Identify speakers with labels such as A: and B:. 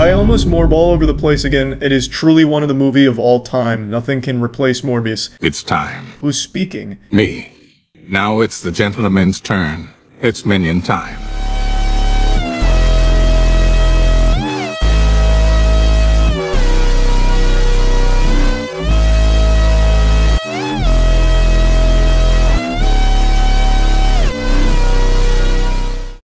A: I almost morb all over the place again. It is truly one of the movie of all time. Nothing can replace Morbius.
B: It's time.
A: Who's speaking?
B: Me. Now it's the gentleman's turn. It's minion time.